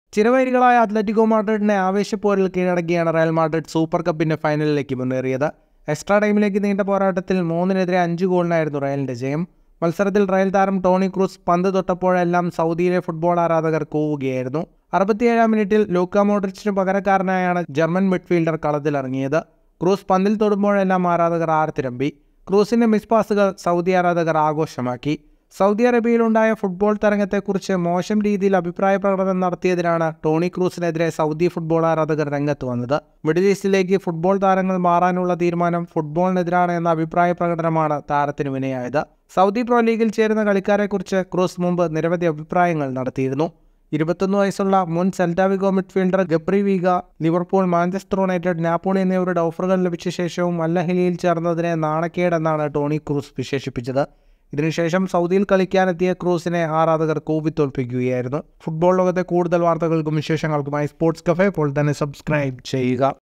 ചിരവൈരികളായ അത്ലറ്റിക്കോ മാഡ്രിഡിനെ ആവേശപ്പോരിൽ കീഴടക്കിയാണ് റയൽ മാഡ്രിഡ് സൂപ്പർ കപ്പിന്റെ ഫൈനലിലേക്ക് മുന്നേറിയത്. എക്സ്ട്രാ ടൈമിലേക്ക് നീണ്ട പോരാട്ടത്തിൽ 3-നെതിരെ 5 ഗോളിനായിരുന്നു റയലിന്റെ ജയം. മത്സരത്തിൽ റയൽ താരം ടോണി ക്രൂസ് പന്ത് തൊട്ടപ്പോഴെല്ലാം സൗദിയിലെ ഫുട്ബോൾ ആരാധകർ കൂവുകയായിരുന്നു. 67-ാം മിനിറ്റിൽ ലൂക്ക മോഡ്രിച്ചിന് പകരക്കാരനായാണ് ജർമ്മൻ മിഡ്ഫീൽഡർ കളത്തിലിറങ്ങിയത്. ക്രൂസ് പന്തിൽ തൊടുമ്പോഴെല്ലാം ആരാധകർ ആർത്തിരമ്പി. ക്രൂസിന്റെ മിസ് പാസുകൾ സൗദി ആരാധകർ ആഘോഷമാക്കി. സൗദി അറേബ്യയിലുണ്ടായ ഫുട്ബോൾ തരംഗത്തെക്കുറിച്ച് മോശം രീതിയിൽ അഭിപ്രായ പ്രകടനം നടത്തിയതിനാണ് ടോണി ക്രൂസിനെതിരെ സൗദി ഫുട്ബോൾ ആരാധകർ രംഗത്ത് വന്നത്. മിഡിൽ ഈസ്റ്റിലേക്ക് ഫുട്ബോൾ താരങ്ങൾ മാറാനുള്ള തീരുമാനം ഫുട്ബോളിനെതിരാണ് എന്ന അഭിപ്രായ പ്രകടനമാണ് താരത്തിന് വിനയായത്. സൗദി പ്രോ ലീഗിൽ ചേരുന്ന കളിക്കാരെക്കുറിച്ച് ക്രൂസ് മുമ്പ് നിരവധി അഭിപ്രായങ്ങൾ നടത്തിയിരുന്നു. 21 വയസ്സുള്ള മുൻ Celta Vigo midfielder Gabri Veiga Liverpool, Manchester United, Napoli എന്നിവരുടെ ഓഫറുകൾ ലഭിച്ച ശേഷവും അൽ അഹ്ലിയിൽ ചേർന്നതിനെ നാണക്കേടെന്നാണ് ടോണി ക്രൂസ് വിശേഷിപ്പിച്ചത്. ഇതിനുശേഷം സൗദിയിൽ കളിക്കാനെത്തിയ ക്രൂസിനെ ആരാധകർ കൂവിത്തോൽപ്പിക്കുകയായിരുന്നു. ഫുട്ബോൾ ലോകത്തെ കൂടുതൽ വാർത്തകൾക്കും വിശേഷങ്ങൾക്കുമായി സ്പോർട്സ് കഫേ ഇപ്പോൾ തന്നെ സബ്സ്ക്രൈബ് ചെയ്യുക.